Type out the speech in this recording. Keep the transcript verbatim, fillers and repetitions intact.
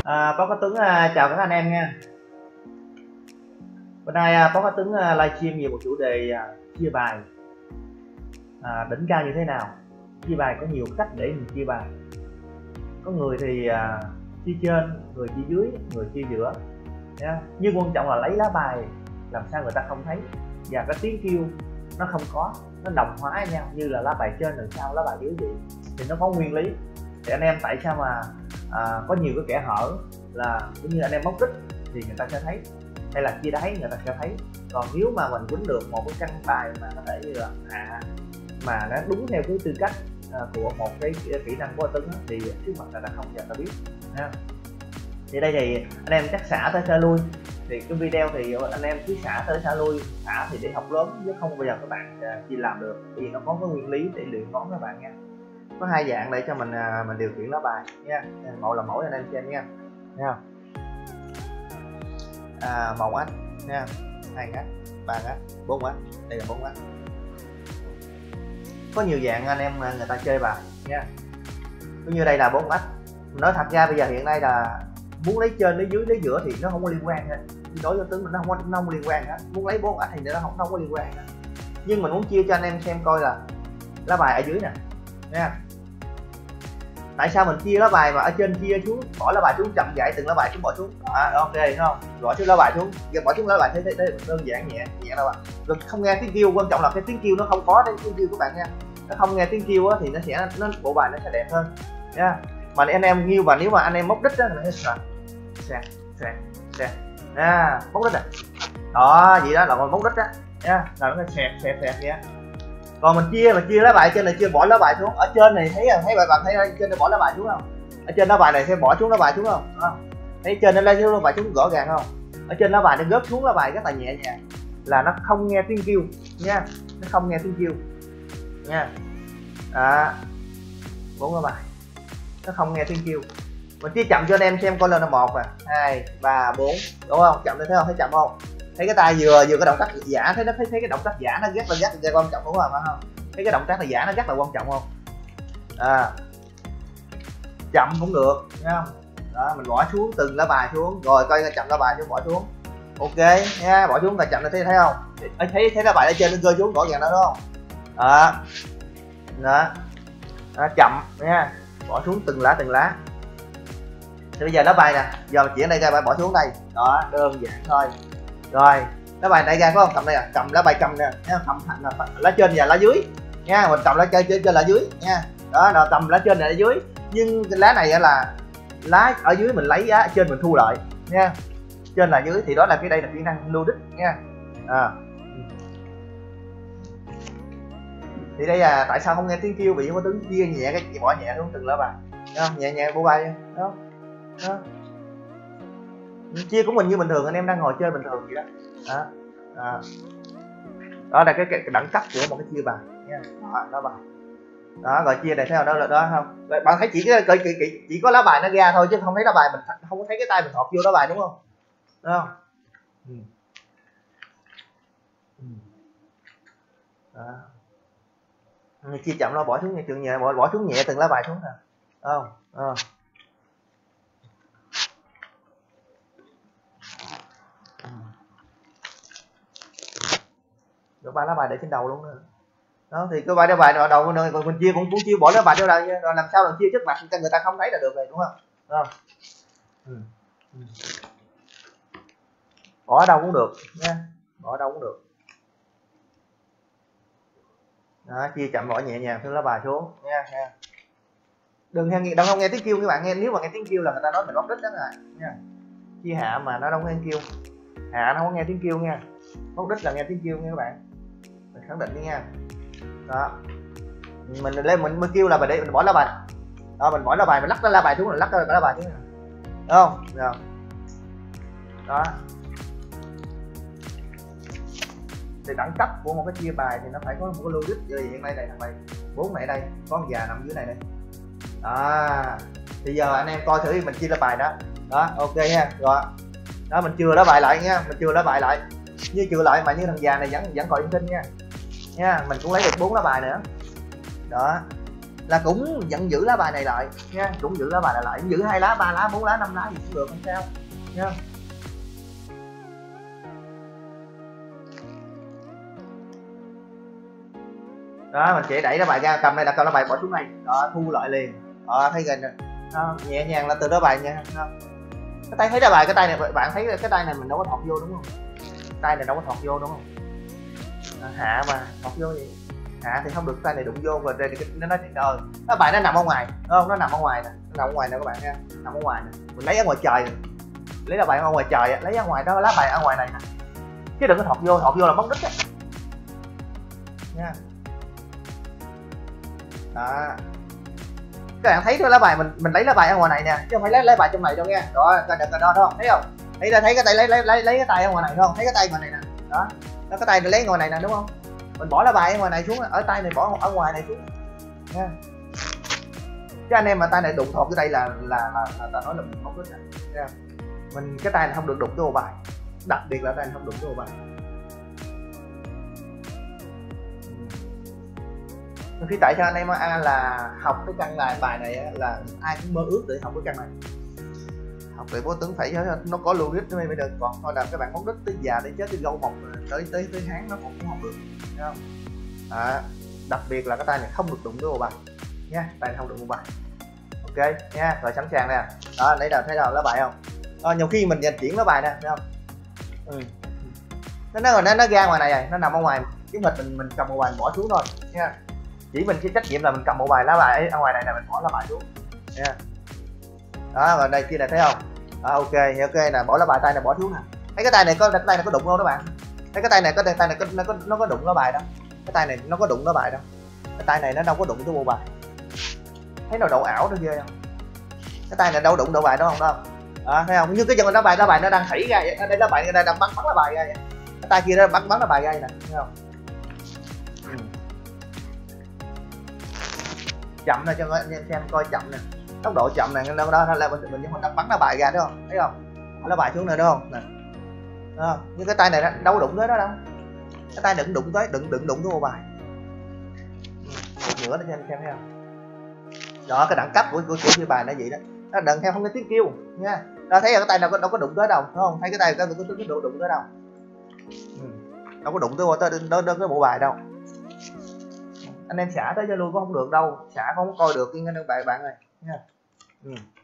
À, Báo Cá Tuấn à, chào các anh em nha. Bữa nay à, Báo Cá Tuấn à, livestream về một chủ đề à, chia bài à, đỉnh cao như thế nào. Chia bài có nhiều cách để mình chia bài. Có người thì à, chia trên, người chia dưới, người chia giữa. Yeah. Nhưng quan trọng là lấy lá bài làm sao người ta không thấy và cái tiếng kêu nó không có, nó đồng hóa nhau như là lá bài trên đằng sau lá bài dưới vậy thì nó có nguyên lý. Thì anh em tại sao mà à, có nhiều cái kẽ hở là cũng như anh em móc đích thì người ta sẽ thấy, hay là chia đáy người ta sẽ thấy. Còn nếu mà mình quýnh được một cái căn bài mà có thể như là hạ mà nó đúng theo cái tư cách à, của một cái kỹ năng của Tuấn thì trước mặt người ta không cho ta biết ha. Thì đây thì anh em chắc xả tới xả lui, thì cái video thì anh em cứ xả tới xả lui, xả thì để học lớn chứ không bao giờ các bạn chỉ làm được, vì nó có cái nguyên lý để luyện toán các bạn nha. Có hai dạng để cho mình mình điều khiển lá bài nha, một là mỗi anh em xem nha, nha. À, một ách nha, hai ách, ba ách, bốn ách, đây là bốn ách. Có nhiều dạng anh em người ta chơi bài nha, cũng như đây là bốn ách. Nói thật ra bây giờ hiện nay là muốn lấy trên lấy dưới lấy giữa thì nó không có liên quan hết, đối với tướng mình nó không có, nó không có liên quan hết. Muốn lấy bốn ách thì nó không, nó không có liên quan hết. Nhưng mình muốn chia cho anh em xem coi là lá bài ở dưới nè nha. Tại sao mình chia lá bài mà ở trên chia xuống, bỏ lá bài xuống chậm rãi từng lá bài xuống, bỏ xuống à, ok đúng không, bỏ xuống lá bài xuống, bỏ xuống lá bài thế, thế, thế đơn giản nhẹ nhẹ đâu ạ. Rồi không nghe tiếng kêu, quan trọng là cái tiếng kêu nó không có đấy, tiếng kêu các bạn nha, nó không nghe tiếng kêu á thì nó sẽ nó bộ bài nó sẽ đẹp hơn nha. Mà anh em nghiêu và nếu mà anh em móc đích á là nó sẽ sẹt sẹt sẹt à, móc đích à đó, vậy đó là móc đích á nha, là nó sẹt sẹt sẹt vậy. Còn mình chia mà chia lá bài trên này, chia bỏ lá bài xuống. Ở trên này thấy thấy bạn bạn thấy ở trên này bỏ lá bài xuống không? Ở trên lá bài này sẽ bỏ xuống lá bài xuống không? Không. Thấy trên nó lấy xuống lá bài xuống rõ ràng không? Ở trên lá bài nó gớt xuống lá bài rất là nhẹ nhàng, là nó không nghe tiếng kêu nha, nó không nghe tiếng kêu nha. À, bốn lá bài nó không nghe tiếng kêu. Mình chia chậm cho anh em xem coi là một nè, hai, ba, bốn, đúng không? Chậm thấy không? Thấy chậm không? Thấy cái tay vừa vừa cái động tác giả, thấy nó thấy, thấy cái động tác giả nó rất là rất là quan trọng đúng không? Phải không? Thấy cái động tác này giả nó rất là quan trọng không? À, chậm cũng được thấy không? Đó, mình bỏ xuống từng lá bài xuống rồi coi chậm lá bài xuống, bỏ xuống, ok nha, bỏ xuống và chậm là thấy thấy không? Thấy thấy lá bài ở trên nó rơi xuống rõ ràng đó đúng không? Đó, đó, đó chậm nha, bỏ xuống từng lá từng lá. Thì bây giờ lá bài nè, giờ mình chuyển đây ra, bỏ xuống đây, đó đơn giản thôi. Rồi lá bài này ra phải không, cầm đây à, cầm lá bài cầm nè, cầm lá trên và lá dưới nha, mình cầm lá trên trên là dưới nha. Đó, rồi cầm lá trên này ở dưới, nhưng cái lá này là lá ở dưới mình lấy á, trên mình thu lại nha, trên là dưới thì đó là cái đây là kỹ năng lưu đích nha. À, thì đây là tại sao không nghe tiếng kêu, vì có tướng chia nhẹ cái bỏ nhẹ xuống từng lá bài, không? Nhẹ nhẹ bộ bài đó, đó. Chia của mình như bình thường, anh em đang ngồi chơi bình thường vậy đó. Đó, đó. Đó là cái, cái, cái đẳng cấp của một cái chia bài nha. Đó, đó bài đó, rồi chia này theo đó là đó không, rồi bạn thấy chỉ cái chỉ, chỉ, chỉ có lá bài nó ra thôi chứ không thấy lá bài, mình không có thấy cái tay mình thọt vô lá bài đúng không? Đúng không? Ừ. Ừ. Đó. Chia chậm nó bỏ xuống nhẹ, trường nhẹ, bỏ, bỏ xuống nhẹ từng lá bài xuống nè, không? Ờ. Rồi ba lá bài để trên đầu luôn nữa. Đó thì cái bài lá bài đầu mình, mình chia cũng cũng chia bỏ lá bài vô đây, rồi làm sao làm chia trước mặt cho người ta không thấy là được rồi đúng không? Đúng không? Ừ. Ừ. Bỏ ở đâu cũng được nha, bỏ ở đâu cũng được. Đó, chia chậm bỏ nhẹ nhàng theo lá bài xuống nha, nha. Đừng nghe đâu không nghe tiếng kêu các bạn nghe, nếu mà nghe tiếng kêu là người ta nói mình bóc đích đó rồi nha. Chia hạ mà nó đâu nghe tiếng kêu, hạ nó không nghe tiếng kêu nha, bóc đích là nghe tiếng kêu nha các bạn, mình khẳng định đi nha. Đó, mình lên mình, mình kêu là bài để mình bỏ lá bài, đó mình bỏ lá bài, mình lắc lá bài xuống, rồi lắc lá bài xuống này. Đúng không? Rồi. Đó, thì đẳng cấp của một cái chia bài thì nó phải có một cái logic. Vậy hiện nay này thằng này bốn này đây, có con già nằm dưới này đây. À, thì giờ anh em coi thử mình chia lá bài đó. Đó, ok nha. Rồi. Đó, mình chừa lá bài lại nha, mình chừa lá bài lại. Như chừa lại mà như thằng già này vẫn vẫn còn yên sinh nha. Nha, mình cũng lấy được bốn lá bài nữa. Đó. là cũng vẫn giữ lá bài này lại nha, cũng giữ lá bài này lại, giữ hai lá, ba lá, bốn lá, năm lá gì cũng được, không sao nha. Đó, mình sẽ đẩy lá bài ra, cầm đây, đặt cầm lá bài bỏ xuống này, đó, thu lại liền. Đó, thấy gần đó, nhẹ nhàng là từ đó bài nha. Đó. Cái tay thấy lá bài, cái tay này bạn thấy cái tay này mình đâu có thọt vô đúng không? Tay này đâu có thọt vô đúng không? À, hạ mà thọt vô gì? Hạ thì không được, tay này đụng vô và đây nó nói chuyện đời. Lá bài nó nằm ở ngoài, đúng không? Nó nằm ở ngoài nè, nó nằm ở ngoài nè các bạn nha, nằm ở ngoài nè. Mình lấy ở ngoài trời, này. Lấy lá bài ở ngoài trời, lấy ở ngoài đó, lá bài ở ngoài này nè. Chứ đừng có thọt vô, thọt vô là mất đích á. Nha. Đó. Các bạn thấy cái lá bài mình mình lấy lá bài ở ngoài này nè, chứ không phải lấy lá bài trong này đâu nha. Đó, coi được cái đó đó, thấy không? Thấy ra thấy cái tay lấy lấy lấy lấy cái tay ở ngoài này không? Thấy cái tay ngoài này nè. Đó. Nó cái tay lấy ngoài này nè đúng không? Mình bỏ lá bài ở ngoài này xuống, ở tay này bỏ ở ngoài này xuống. Nha. Chứ anh em mà tay này đụng thọt cái đây là là là, là ta nói là mình không có nha. Mình cái tay này không được đụng cái ô bài. Đặc biệt là tay này không đụng cái ô bài. Khi tại sao anh em à, là học cái căn bài bài này là ai cũng mơ ước để học cái căn này, học để bố tướng phải nó có logic mới được, còn thôi là các bạn móc đích tới già để chết tới gâu mọc tới tới tới tháng nó cũng không được, thấy không? À, đặc biệt là cái tay này không được đụng cái ô bài nha, tay này không đụng ô bài. Ok nha, rồi sẵn sàng nè. Đó, lấy đầu thấy nào lá bài không? À, nhiều khi mình chuyển lá bài nè, thấy không? Ừ. nó nó nó nó ra ngoài này, nó nằm ở ngoài, chứ mình mình mình cầm ô bài bỏ xuống thôi nha. Chỉ mình cái trách nhiệm là mình cầm một bài lá bài ở ngoài này là mình bỏ lá bài xuống nha. Đó, rồi đây kia này thấy không? Đó, ok ok nè, bỏ lá bài, tay này bỏ xuống nè. Thấy cái tay này có, cái tay này có đụng không các bạn? Thấy cái tay này có, tay này có, nó có nó có đụng lá bài đó. Cái tay này nó có đụng lá bài đó. Cái tay này nó đâu có đụng cái bộ bài. Thấy nó độ ảo nó ghê không? Cái tay này đâu đụng độ bài đó không đó? À, thấy không? Như cái chân lá bài, lá bài nó đang thảy ra vậy. Đây lá bài đây đang bắn bắn lá bài ra vậy. Cái tay kia nó bắn bắn lá bài ra vậy nè, thấy không? Ừ. Chậm nè cho anh em xem coi, chậm nè, tốc độ chậm nè, nó đó là mình mình mình đang bắn lá bài ra đúng không? Thấy không? Lá bài xuống này đúng không? Nè. Đó. Nhưng cái tay này đâu đụng tới đó đâu. Cái tay đừng đụng tới, đừng đừng đụng cái ô bài. Nữa để cho anh xem thấy không? Đó, cái đẳng cấp của của của bài nó vậy đó. Nó đừng theo không có tiếng kêu nha. Đó, thấy cái tay nào có đâu có đụng tới đâu, đúng không? Thấy cái tay có có độ đụng tới đâu. Ừ. Đâu có đụng tới tới tới, tới cái bộ bài đâu. Anh em xả tới Zalo cũng không được đâu, xả không có coi được cái bạn bạn này nha. Ừ.